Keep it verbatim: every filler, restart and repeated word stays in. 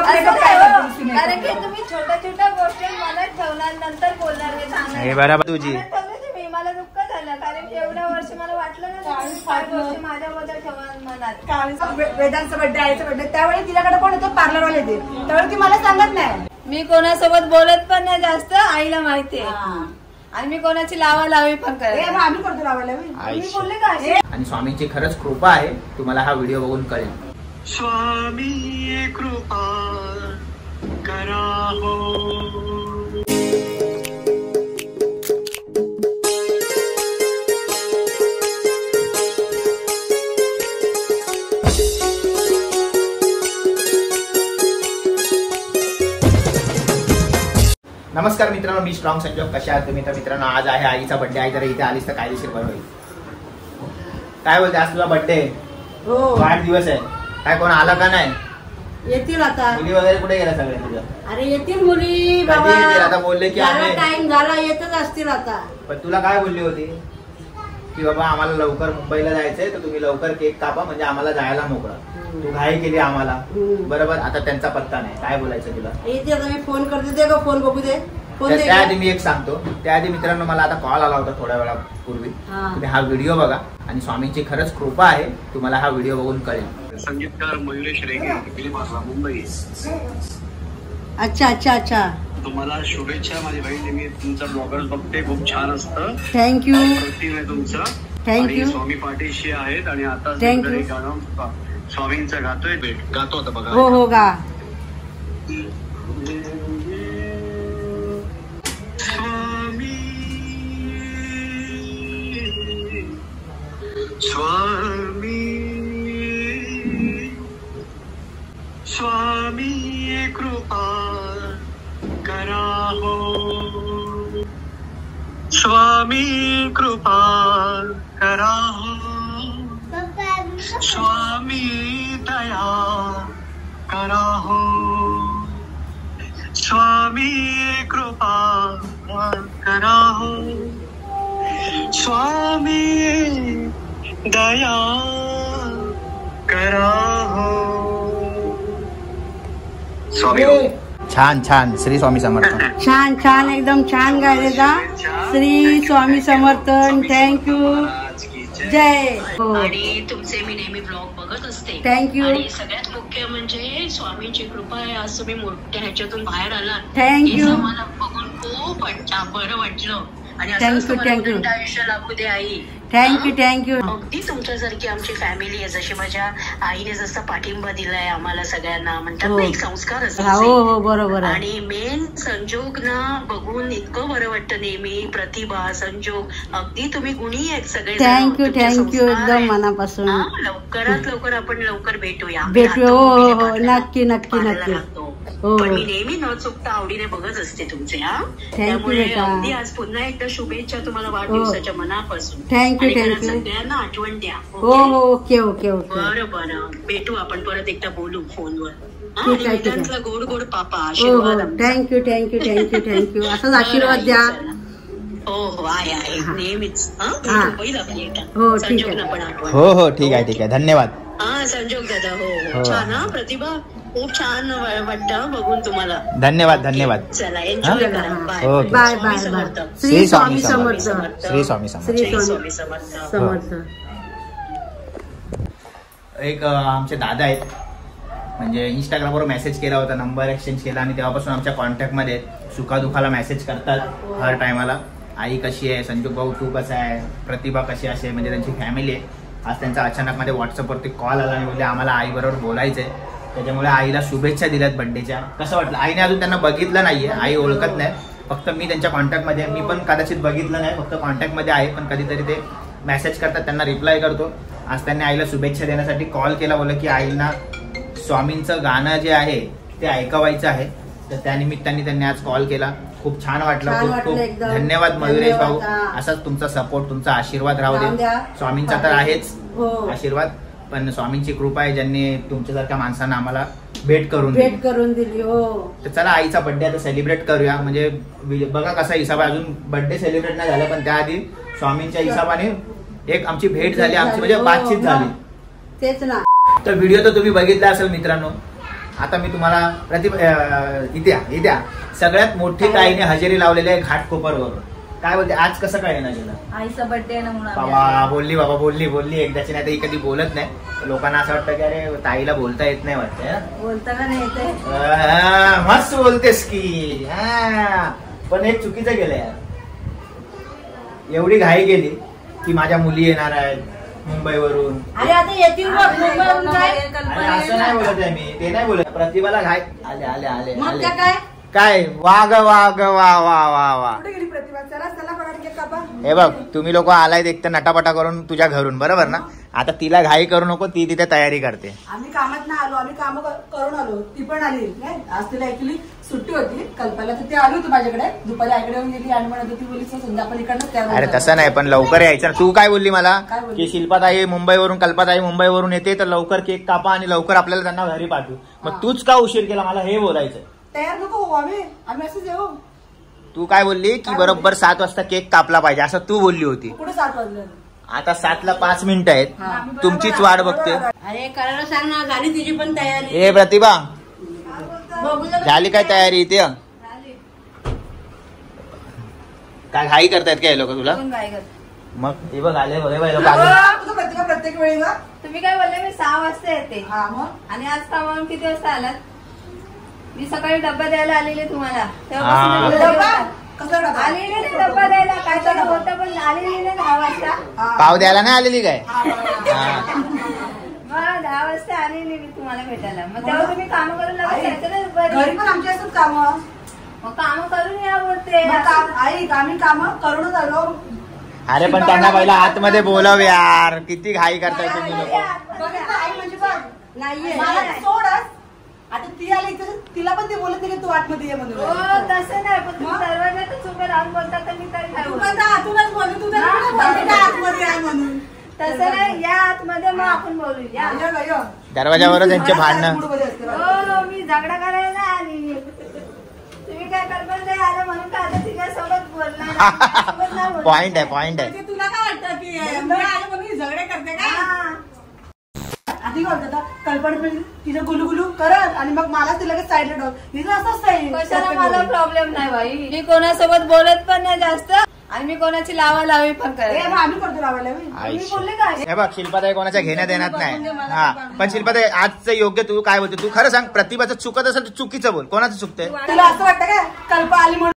कारण की तुम्ही छोट्या छोट्या गोष्टी मनात ठेवणार नंतर बोलणार हे सांगणार बरोबर तुझी मी मला दुःख झालं कारण की एवढ्या वर्ष मला वाटलं ना पाच गोष्टी माझ्याबद्दल ठेवणार मनात. वेदांचा बर्थडे आईचा बर्थडे त्यावेळी तिच्याकडे कोण येतो पार्लरवाले ते त्यावेळी ती मला सांगत नाही. मी कोणासोबत बोलत पण नाही जास्त आईला माहितीये आणि मी कोणाची लावा लावी पण करते आम्ही करतो लावा लावी मी बोलले का. आणि स्वामींची खरंच कृपा आहे तुम्हाला हा व्हिडिओ बघून कळेल. स्वामी कृपा करा हो. नमस्कार मित्रांनो, मी स्ट्रॉंग संजोग. कशा आहात तुम्ही? तर मित्रांनो, आज आहे आईचा बर्थडे. आई जरा इथे आलीस तर कायदेशीर बरं होईल. काय बोलते, आज तुझा बर्थडे हो, वाढदिवस आहे. काय कोण आला का नाही? येतील आता. मुली वगैरे कुठे गेल्या सगळ्या तुझ्या? अरे येतील मुली बाबा. आता बोलले की टाइम झाला येतच असतील आता. पण तुला काय बोलली होती की बाबा आम्हाला लवकर मुंबईला जायचंय तर तुम्ही लवकर केक कापा म्हणजे आम्हाला जायला मोकळा. तू घाई केली आम्हाला. बरोबर. आता त्यांचा पत्ता नाही. काय बोलायचं तुला? येते आता मी फोन करते. दे का फोन बघू दे. त्याआधी मी एक सांगतो. त्याआधी मित्रांनो मला आता कॉल आला होता थोड्या वेळापूर्वी. तुम्ही हा व्हिडिओ बघा आणि स्वामींची खरंच कृपा आहे तुम्हाला हा व्हिडिओ बघून कळेल. संगीतकार मयुरेश रेगे मुंबई. अच्छा अच्छा अच्छा. तुम्हाला शुभेच्छा माझी बहीण. मी तुमचा ब्लॉगर बघते, खूप छान असतं. थँक्यू. प्रतिम आहे तुमचं. थँक्यू. स्वामी पाठीशी आहेत आणि आता गाणं स्वामींचं गातोय. भेट गातो होता बघा. हो हो गा. स्वामी स्वामी स्वामी कृपा करा हो. स्वामी कृपा करा हो. स्वामी दया करा हो. स्वामी कृपा करा हो. स्वामी दया करा हो. स्वामी छान छान. श्री स्वामी समर्थ. छान छान एकदम छान गायले जा. श्री स्वामी समर्थन. थँक्यू. जय. आणि तुमचे मी नेहमी ब्लॉग बघत असते. थँक्यू. आणि सगळ्यात मुख्य म्हणजे स्वामींची कृपा आहे आज तुम्ही मोठ्या ह्याच्यातून बाहेर आलात. थँक्यू. मला बघून खूप बरं वाटलं. आणि थँक्यू थँक्यू. आयुष्य लाभू दे आई. Thank you thank you. अगदी तुमच्यासारखी आमची फॅमिली आहे. जशी माझ्या आईने जसा पाठिंबा दिलाय आम्हाला सगळ्यांना म्हणतात ना एक संस्कार असतात. हो हो बरोबर. आणि मेन संजोग ना बघून इतकं बरं वाटतं नेहमी. प्रतिभा संजोग अगदी तुम्ही गुणी आहेत सगळे. थँक्यू थँक्यू एकदम मनापासून. लवकरात लवकर आपण लवकर भेटूया. भेटूया. हो हो हो नक्की नक्की नक्की. पण मी नेहमी न चुकता आवडीने बघत असते तुमचे. हा त्यामुळे अगदी आज पुन्हा एकदा शुभेच्छा तुम्हाला वाढदिवसाच्या मनापासून. Thank you thank you. सगळ्यांना आठवण द्या. हो हो ओके ओके ओके. बरं बरं भेटू आपण परत एकदा बोलू फोनवर. ठीक आहे ठीक आहे. गोड गोड पापा हो हो. आशीर्वाद. Thank you thank you thank you thank you. असाच आशीर्वाद द्या. हो हो आहे आहे नेहमीच. हो ठीक आहे. हो हो ठीक आहे ठीक आहे. धन्यवाद. हा संजोग दादा. हो छान. हा प्रतिभा खूप छान वाटतं बघून तुम्हाला. धन्यवाद धन्यवाद. चला एन्जॉय करा. Bye bye bye. Shri Swami Samarth. Shri Swami Samarth. Shri Swami Samarth. एक आमचे दादा आहेत म्हणजे इंस्टाग्रामवर मेसेज केला होता, नंबर एक्सचेंज केला आणि तेव्हापासून आमच्या कॉन्टॅक्टमध्ये सुखादुखाला मेसेज करतात हर टायमाला. आई कशी आहे, संजोग भाऊ तू कसा आहे, प्रतिभा कशी असे म्हणजे त्यांची फॅमिली आहे. आज त्यांचा अचानक मध्ये व्हॉट्सअपवरती कॉल आला आणि बोलले आम्हाला आईबरोबर बोलायचं आहे. त्याच्यामुळे आईला शुभेच्छा दिल्यात बर्थडेच्या. कसं वाटलं? आईने अजून त्यांना बघितलं नाहीये, आई ओळखत नाही. फक्त मी त्यांच्या कॉन्टॅक्टमध्ये आहे. मी पण कदाचित बघितलं नाही, फक्त कॉन्टॅक्टमध्ये आहे. पण कधीतरी ते मेसेज करतात, त्यांना रिप्लाय करतो. आज त्यांनी आईला शुभेच्छा देण्यासाठी कॉल केला. बोललं की आईला स्वामींचं गाणं जे आहे ते ऐकवायचं आहे. तर त्यानिमित्ताने त्यांनी आज कॉल केला. खूप छान वाटलं. खूप खूप धन्यवाद मयुरेश भाऊ. असाच तुमचा सपोर्ट, तुमचा आशीर्वाद राहू दे. स्वामींचा तर आहेच आशीर्वाद, पण स्वामींची कृपा आहे ज्यांनी तुमच्यासारख्या माणसांना आम्हाला भेट करून भेट करून दिली. हो तर चला आईचा बर्थडे आता सेलिब्रेट करूया. म्हणजे बघा कसा हिसाब आहे, अजून बर्थडे सेलिब्रेट नाही झाला पण त्याआधी स्वामींच्या हिसाबाने एक आमची भेट झाली, आमची म्हणजे बातचीत झाली. तेच ना. तर व्हिडिओ तर तुम्ही बघितला असेल मित्रांनो. आता मी तुम्हाला प्रतिभा इथे या, इथे या. सगळ्यात मोठी ताईने हजेरी लावलेली आहे घाटकोपरवरून. काय बोलते आज कसं काय येणार गेलं? आईचा बर्थडे ना म्हणून बाबा बोलली बाबा बोलली बोलली एकदाची नाही तर ही कधी बोलत नाही. लोकांना असं वाटतं की अरे ताईला बोलता येत नाही वाटतं. बोलता का नाही येते? मस्त बोलतेस की. हा पण एक चुकीचं गेलं यार. एवढी घाई गेली की माझ्या मुली येणार आहेत मुंबईवरून. अरे आता येतील बघ मुंबईवरून काय. अरे असं नाही बोलत आहे मी, ते नाही बोलत. प्रतिभाला घाई आले आले आले मग आले. त्या काय काय वाग वाग वा वा वा वा. कुठे गेली प्रतिभा? चला चला पकड केक कापा. हे बघ तुम्ही लोक आलाय देखते नटापटा करून तुझ्या घरून, बरोबर ना. आता तिला घाई करू नको, ती तिथे तयारी करते. आम्ही कामात ना आलो, आम्ही काम करून आलो. ती पण आली नाही. आज तिला ऍक्च्युली सुट्टी होती कल्पाला, तर ती आली होती माझ्याकडे दुपारी. आईकडे येऊन गेली आणि म्हणत होती बोली संध्या आपण इकडनं त्या. अरे तसं नाही, पण लवकर यायचं. तू काय बोलली मला काय बोलली? की शिल्पाताई मुंबईवरून कल्पाताई मुंबईवरून येते तर लवकर केक कापा आणि लवकर आपल्याला त्यांना घरी पाठवू. मग तूच का उशीर केला मला हे बोलायचं. तयार नको हो आम्ही आम्ही असंच येऊ. तू काय बोलली की बरोबर सात वाजता केक कापला पाहिजे असं तू बोलली होती. कुठे सात वाजले? आता सातला पाच मिनिटं आहेत, तुमचीच वाट बघते. अरे करायला सांग ना, झाली तिची पण तयारी. ए प्रतिभा बघू जरा. झाली काय तयारी इथे? काय घाई करतायत काय लोक तुला? मग हे बघ आले बघ हे बघ लोक आले. तुझं प्रतिभा प्रत्येक वेळी का? तुम्ही काय बोलले? मी सहा वाजता येते हा मग आणि आज कामावरून किती वाजता आलात? मी सकाळी डब्बा द्यायला आलेले तुम्हाला, हा. तेव्हापासून मी डब्बा? बोलते. कसला डबा? आलेले नाही डब्बा द्यायला, काय तर होतं पण आलेली नाही दहा वाजता. हा. पाव द्यायला नाही आलेली काय? हा, बरोबर. हा. मग दहा वाजता आलेली मी तुम्हाला भेटायला. मग तेव्हा तुम्ही कामं करून आई, लागत ना दुपारी. घरी पण आमची असतात काम. मग कामं करून या बोलते. आई आम्ही काम करूनच आलो. अरे पण त्यांना पहिला आतमध्ये बोलव यार. किती घाई करताय तुम्ही लोक. बघ आई म्हणजे बघ नाहीये मला सोडच. आता ती आली तर तिला पण ते बोलत नाही की तू आतमध्ये ये म्हणून. हो तसं नाही, पण तुम्ही दरवाजातच उभे राहून बोलता तर मी तरी काय तू बोलू? पण आतूनच बोल, तू तरी कुठं बोलली का आतमध्ये आहे म्हणून. तसं नाही, या आतमध्ये मग आपण बोलूया. ये गं, ये. दरवाजावरच त्यांचे मला भांडणं. side mood मध्ये असते बघ. हो मी झगडा करायला नाही आली. तुम्ही काय कल्पना नाही आलं म्हणून का आता तिच्यासोबत बोलणार तिच्यासोबत नाही बोलणार. पॉइंट आहे पॉइंट आहे. म्हणजे तुला काय वाटतं की मी आले म्हणून ही झगडे करते का? हा. आधी काय होतं कल्पना पण तिचं गुलू गुलू करत आणि मग मला तिला साईडला ठेव. हिचं असंच नाही. कशाला मला प्रॉब्लेम नाही बाई. मी कोणासोबत बोलत पण नाही जास्त आणि मी कोणाची लावा लावी पण ए, करत मग आम्ही करतो लावायला बी. मी बोलले काय? हे बघ शिल्पाताई कोणाच्या घेण्यात येणार नाही. हा पण शिल्पाताई आजचं योग्य तू काय बोलते? तू खरं सांग, प्रतिभाचं चुकत असेल तर चुकीचं बोल. कोणाचं चुकतंय? तुला असं वाटतं का कल्पना आली म्हणून